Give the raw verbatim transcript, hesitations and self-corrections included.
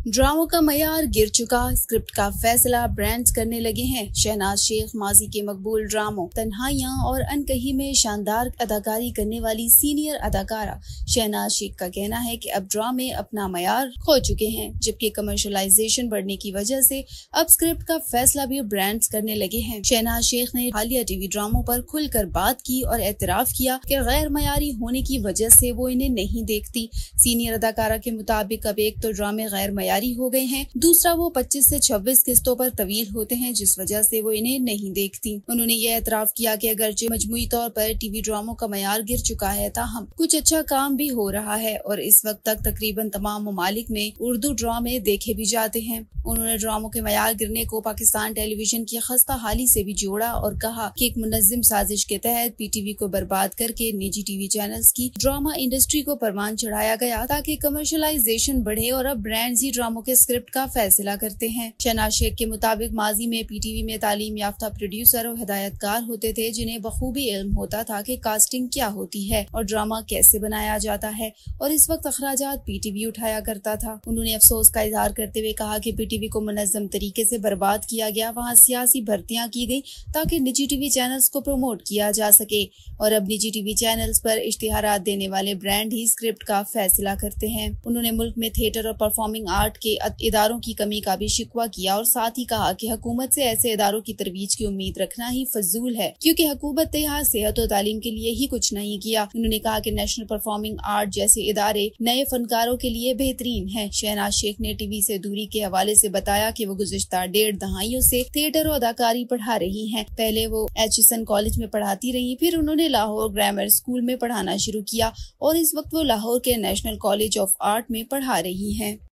ड्रामों का मयार गिर चुका, स्क्रिप्ट का फैसला ब्रांड्स करने लगे हैं। शहनाज शेख माजी के मकबूल ड्रामों तन्हाइयां और अनकही में शानदार अदाकारी करने वाली सीनियर अदाकारा शहनाज शेख का कहना है कि अब ड्रामे अपना मयार खो चुके हैं, जबकि कमर्शलाइजेशन बढ़ने की वजह से अब स्क्रिप्ट का फैसला भी ब्रांड्स करने लगे हैं। शहनाज शेख ने हालिया टीवी ड्रामों पर खुलकर बात की और एतराफ किया कि गैर मयारी होने की वजह से वो इन्हें नहीं देखती। सीनियर अदाकारा के मुताबिक अब एक तो ड्रामे गैर मयारी हो गए हैं, दूसरा वो पच्चीस से छब्बीस किस्तों पर तवील होते हैं, जिस वजह से वो इन्हें नहीं देखती। उन्होंने ये एतराफ किया कि अगरचे मजमुई तौर पर टीवी ड्रामों का मयार गिर चुका है, ताहम कुछ अच्छा काम भी हो रहा है और इस वक्त तक तकरीबन तमाम ममालिक में उर्दू ड्रामे देखे भी जाते हैं। उन्होंने ड्रामों के मयार गिरने को पाकिस्तान टेलीविजन की खस्ता हाली से भी जोड़ा और कहा कि एक मुनज़्ज़म साजिश के तहत पीटीवी को बर्बाद करके निजी टीवी चैनल्स की ड्रामा इंडस्ट्री को परवान चढ़ाया गया ताकि कमर्शलाइजेशन बढ़े और अब ब्रांड्स ही ड्रामों के स्क्रिप्ट का फैसला करते हैं। शहनाज शेख के मुताबिक माजी में पीटीवी में तालीम याफ्ता प्रोड्यूसर और हिदायतकार होते थे, जिन्हें बखूबी इल्म होता था कि कास्टिंग क्या होती है और ड्रामा कैसे बनाया जाता है, और इस वक्त अखराजात पीटीवी उठाया करता था। उन्होंने अफसोस का इजहार करते हुए कहा कि पीटीवी को मुनज़्ज़म तरीके से बर्बाद किया गया, वहाँ सियासी भर्तियां की गई ताकि निजी टीवी चैनल्स को प्रमोट किया जा सके, और अब निजी टीवी चैनल्स पर इश्तिहारात देने वाले ब्रांड ही स्क्रिप्ट का फैसला करते हैं। उन्होंने मुल्क में थिएटर और परफॉर्मिंग आर्ट के इदारों की कमी का भी शिकवा किया और साथ ही कहा कि हुकूमत से ऐसे इदारों की तरवीज की उम्मीद रखना ही फजूल है, क्योंकि हुकूमत ने यहाँ सेहत और तालीम के लिए ही कुछ नहीं किया। उन्होंने कहा कि नेशनल परफॉर्मिंग आर्ट जैसे इदारे नए फनकारों के लिए बेहतरीन है। शहनाज शेख ने टीवी से दूरी के हवाले से बताया कि वो गुज़िश्ता डेढ़ दहाइयों से थिएटर और अदाकारी पढ़ा रही हैं। पहले वो एचिसन कॉलेज में पढ़ाती रही, फिर उन्होंने लाहौर ग्रामर स्कूल में पढ़ाना शुरू किया और इस वक्त वो लाहौर के नेशनल कॉलेज ऑफ आर्ट में पढ़ा रही हैं।